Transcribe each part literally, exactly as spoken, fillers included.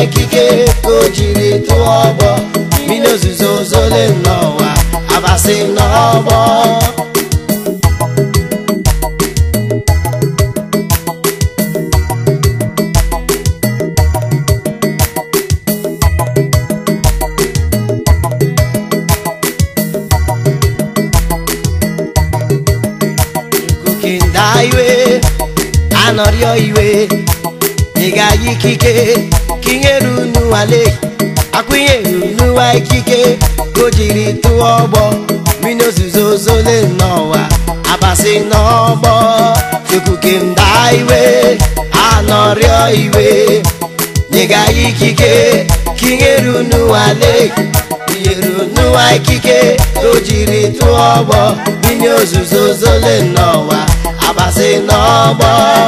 ikike ka o jiri tụọ ọgbọ mmiri ozuzo zole n'ọwa abasị n'ọgbọ iwe anọrịọ iwe ịga ikike kinyeru n'uwale akwụnyeru n'ụwa ikike ka o jiri tụọ ọgbọ mmiri ozuzo zole n'ọwa abasị n'ọgbọ ikuke nda iwe anọrịọ iwe ịga ikike kinyeru n'uwale kinyeru n'ụwa ikike ka o jiri tụọ ọgbọ mmiri ozuzo zole n'ọwa abasị n'ọgbọ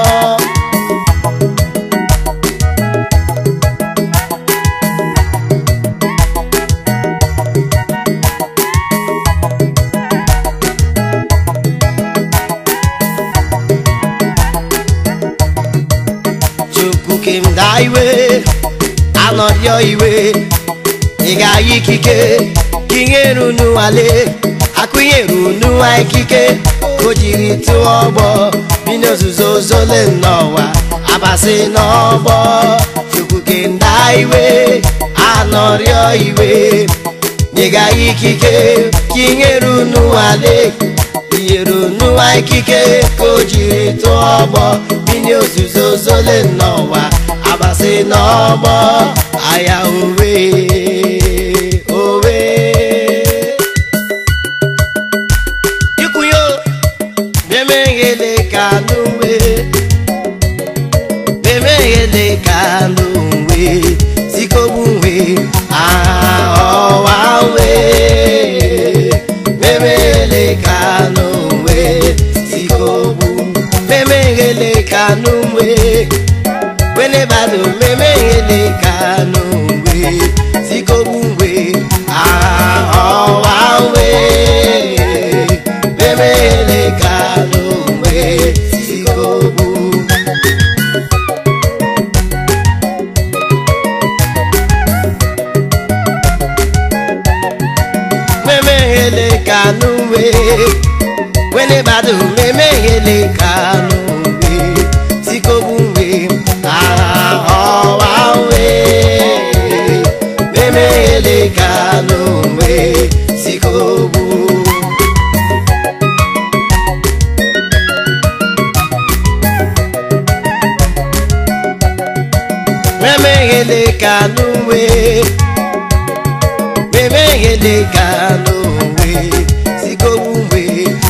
Chukwu kemda iwe anọrịọ iwe ịga ikike kinyeru n'uwale akwụnyeru n'ụwa ikike ka o jiri tụọ ọgbọ mmiri ozuzo zole n'ọwa abasị n'ọgbọ Chukwu kemda iwe anọrịọ iwe nyega ikike kinyeru n'uwale kinyeru n'ụwa ikike ka o jiri tụọ ọgbọ mmiri ozuzo zole n'ọwa abasị n'ọgbọ aya owe owe memegele kanumwe memegele kanumwe sikobunwe aowawe memegele kanumwe sikobu memegele kanumwe wenebado memegele kanumwe sikobunwe aowawe memegele kanumwe sikobu memegele kanumwe wenebado memegele kanumwe sikobunwe aowawe memegele kanumwe sikobu memegele kanumwe memegele kanumwe sikobunwe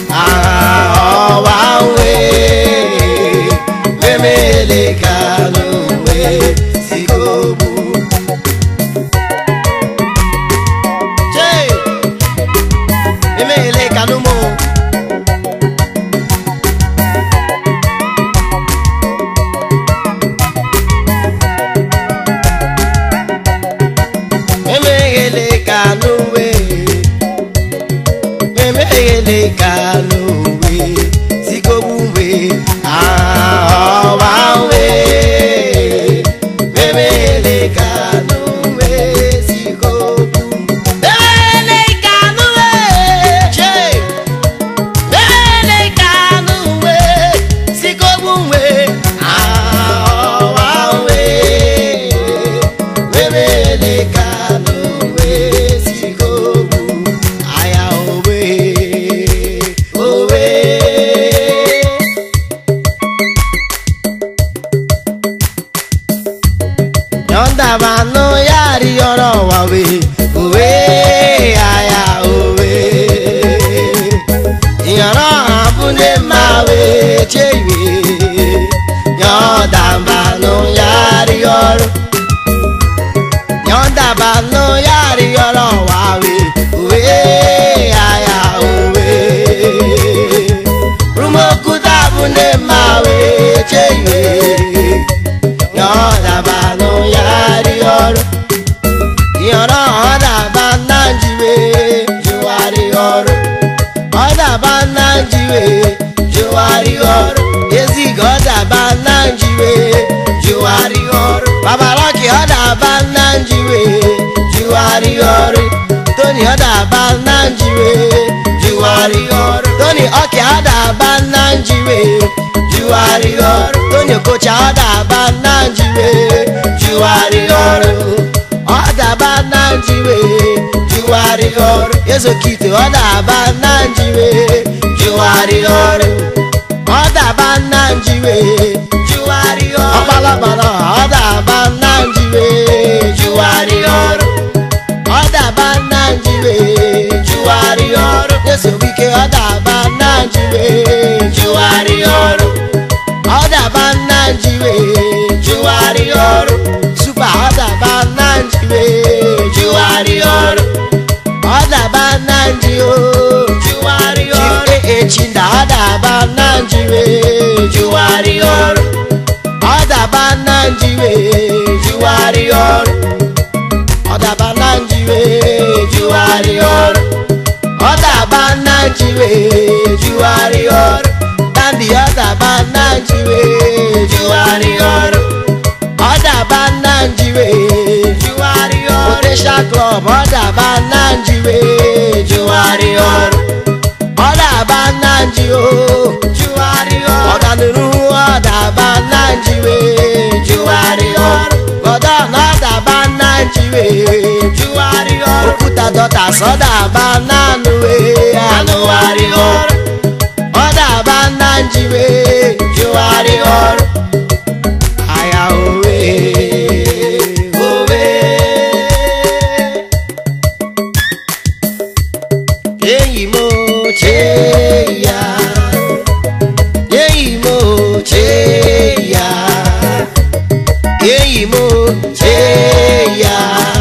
aowawe memegele kanumwe sikobu che memegele kanumo memegele kanumwe memegele kanumwe sikobunwe aowawe memegele kanumwe sikobu memegele kanumwe che memegele kanumwe sikobunwe aowawe memegele kanumwe sikobu aya owe owe yonda bano yari yoro wawe owe aya owe yoro abune mawe chewe yonda bano yari yoro yonda bano yari yoro wawe owe aya owe rumokuta bune mawe chewe yonda bano yari yoro yoro oda bananjiwe juwari yoro oda bananjiwe juwari yoro ezi goda bananjiwe juwari yoro babalaki oda ban njiwe juwari ọrụ Tony Ọkị adaba na njiwe juwari ọrụ Tony Okocha adaba na njiwe juwari ọrụ ọdaba na njiwe juwari ọrụ Ezokite ọdaba na njiwe juwari ọrụ ọdaba na njiwe juwari ọrụ Ọkpalabala ọdaba na njiwe juwari ọrụ ọdaba na njiwe juwari ọrụ Ezobike ọdaba na njiwe juwari ọrụ ọdaba na njiwe juwari ọrụ Super ọdaba na njiwe juwari ọrụ ọdaba na njiwe juwari ọrụ Echinda ọdaba na njiwe juwari ọrụ ọdaba na njiwe juwari ọrụ ọdaba na njiwe juwari ọrụ ọdaba na njiwe juwari ọrụ Dandi ọdaba na njiwe juwari ọrụ ọdaba na njiwe juwari ọrụ Potential Club ọdaba na njiwe juwari ọrụ ọdaba na njiwe juwari ọrụ Ọganuru ọdaba na njiwe juwari ọrụ Gordon ọdaba na njiwe juwari ọrụ Okuta Daughters ọdaba na nuwe anụwari ọrụ ọdaba na njiwe juwari ọrụ aya owe owe enyi m ochie ya enyi m ochie ya enyi m ochie ya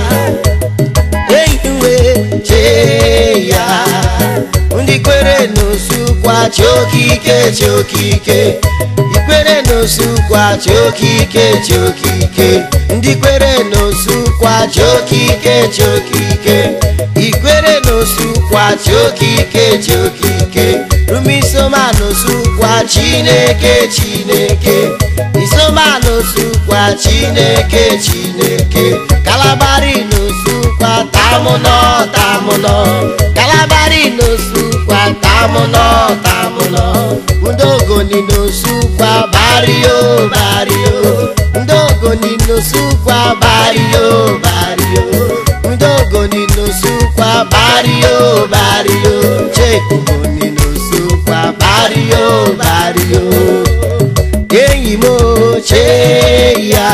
enyi m ochie ya ndị kwere n'osukwa Chiokike Chiokike ikwere n'osukwa Chiokike Chiokike ndị kwere n'osukwa Chiokike Chiokike ikwere n'osukwa Chiokike Chiokike rumisoma n'osukwa Chineke Chineke isoma n'osukwa Chineke Chineke Kalabari n'osukwa tamuno tamuno Kalabari n'osukwa tamuno tamuno Ndogoni n'osukwa bario bario Ndogoni n'osukwa bario bario Ndogoni n'osukwa bario bario Chekugoni n'osukwa bario bario Enyi m ochie ya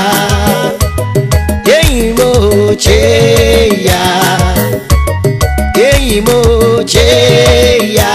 enyi m ochie ya enyi m ochie ya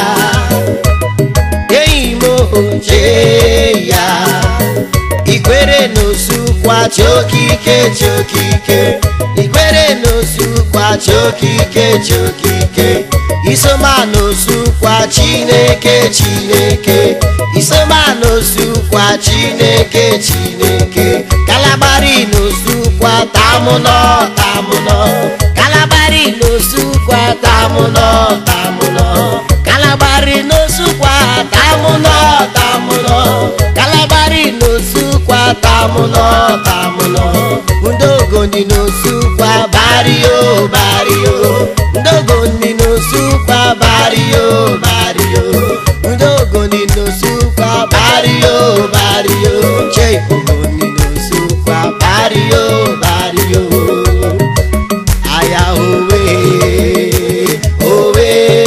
enyi m ochie ya ikwere n'osukwa Chiokike Chiokike ikwere n'osukwa Chiokike Chiokike isoma n'osukwa Chineke Chineke isoma n'osukwa Chineke Chineke Kalabari n'osukwa tamuno tamuno Kalabari n'osukwa tamuno tamuno Kalabari n'osukwa tamuno tamuno Kalabari n'osukwa tamuno tamuno Ndogoni n'osukwa bario bario Ndogoni n'osukwa bario bario Ndogoni n'osukwa bario bario Chekugoni n'osukwa bario bario aya owe owe.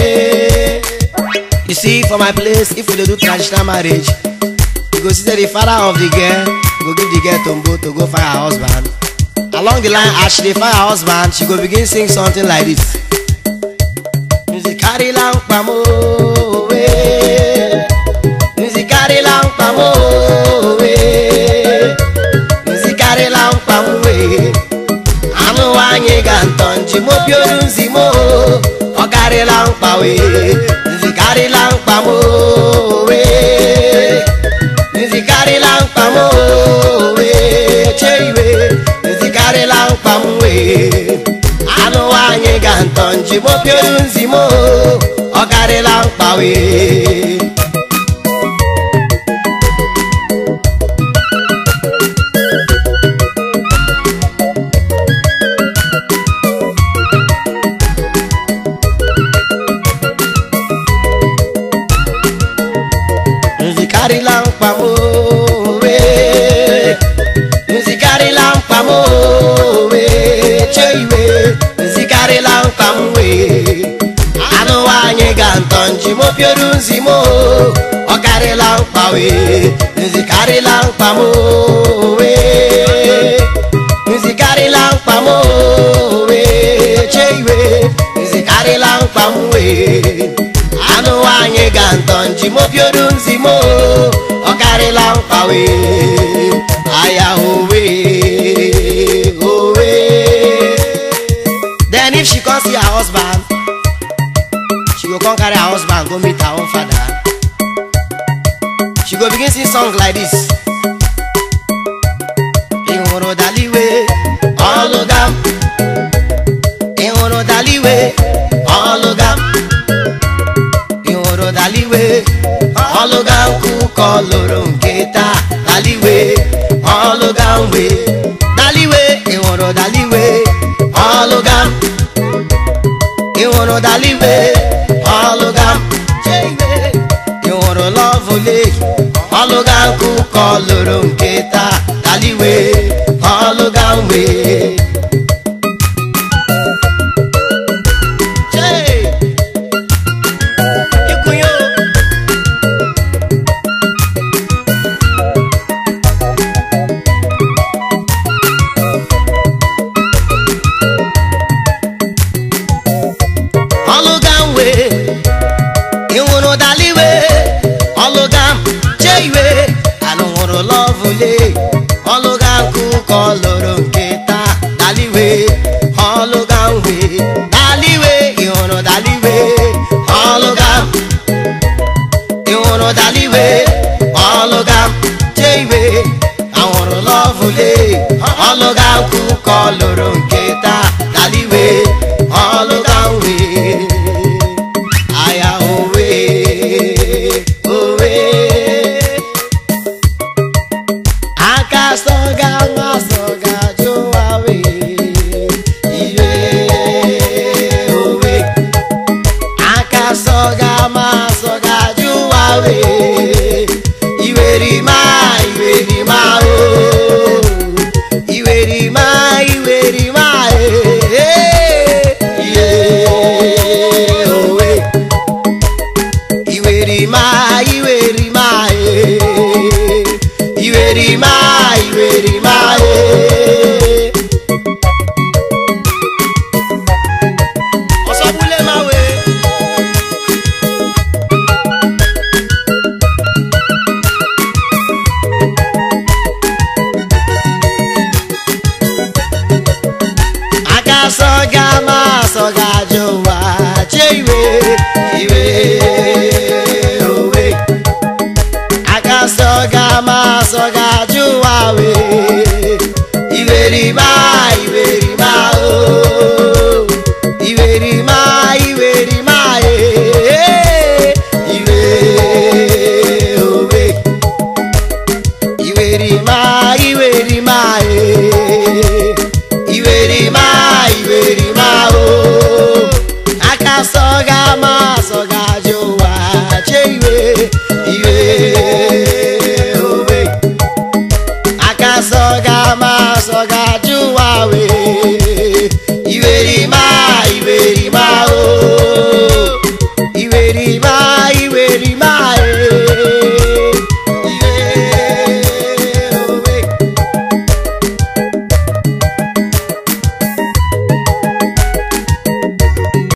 You see, for my place, if we do traditional marriage, you go see that the father of the girl go give the girl tombo to go find her husband. Along the line, as she dey find her husband, she go begin sing something like this. Music carry long pamo we, music carry long pamo we, music carry long pamo we. Anu wanyi ganton jimo biorun zimo, o carry long pamo we, music carry long pamo we, music carry long pamo we, cheiwe. Karela pamwe anu wanyi ganton jimo piorun zimo o karela pawe. nzikarịla mkpa m owe nzikarịla mkpa m owe chee iwe nzikarịla mkpa m wee anụ anyị ga ntọ nji m opiolu nzi m ọ karịla mkpa wee nzikarịla mkpa m owe nzikarịla mkpa m owe chee iwe nzikarịla mkpa m wee anụ anyị ga ntọ nji m opiolu nzi m ọ karịla mkpa wee aya owe owe. Then if she come see her husband, she go come carry her husband go meet her own father. She go begin sing song like this. Ihoro daliwe olugam, ihoro daliwe olugam, ihoro daliwe olugam kuko loro nketa daliwe olugam we daliwe ihoro daliwe olugam ihoro daliwe olugam cheiwe ihoro lovely olugam kuko loro nketa daliwe olugam we. Olugam kuko loro nketa daliwe olugam we daliwe ihoro daliwe olugam ihoro daliwe olugam cheiwe ahoro lovely olugam kuko loro nketa daliwe olugam we aya owe owe. Soga ma soga joawe iwe owe aka soga ma soga joawe